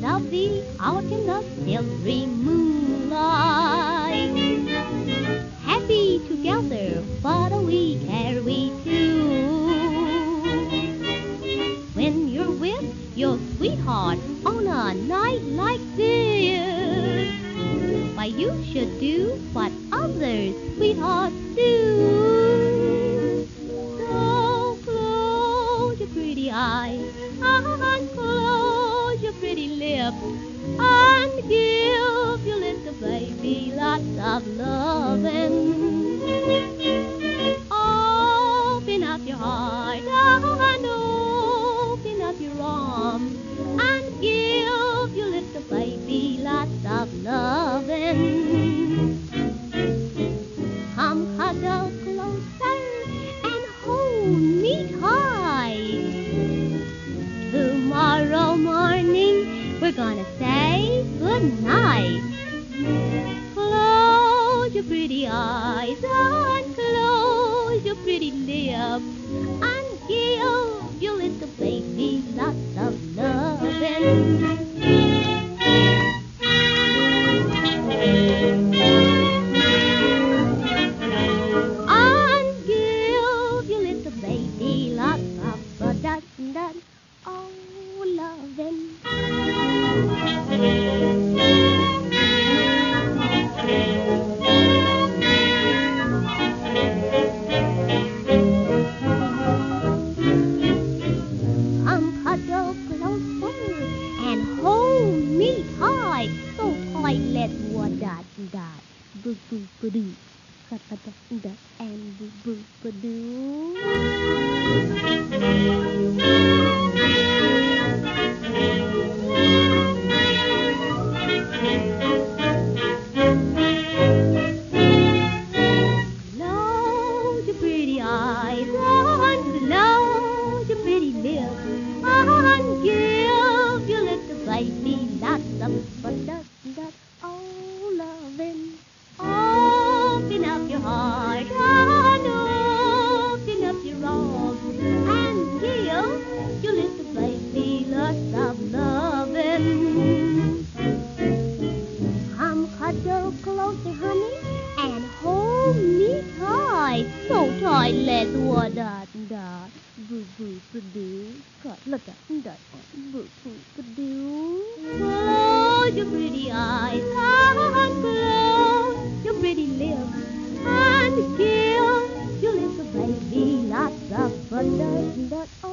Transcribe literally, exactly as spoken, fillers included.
lovely out in the silvery moonlight. Happy together, what a week are we two. When you're with your sweetheart on a night like this, why you should do what others sweethearts do. So close your pretty eyes and close your pretty lips and give your little baby lots of loving. Open up your heart and open up your arms and give your little baby lots of loving. Come cuddle closer and hold me tight. Tomorrow morning we're gonna say good night. Close your pretty eyes and close your pretty lips and give your little baby lots of loving. And give your little baby lots of that, that, oh, loving. Come cuddle closer and hold me tight, so tight let's what that that boo boo boo doo, cut cut that and boo boo boo doo. Close your pretty eyes and close your pretty lips and give your little baby lots of but that that oh loving. Open up your heart and open up your arms and give your little baby lots of loving. Come cuddle closer, honey, and hold me tight, so tight let's what that that boo boo boo doo, cut look at that boo boo boo doo. Close your pretty eyes and close your pretty lips and give your little baby lots of fun. That, that, oh.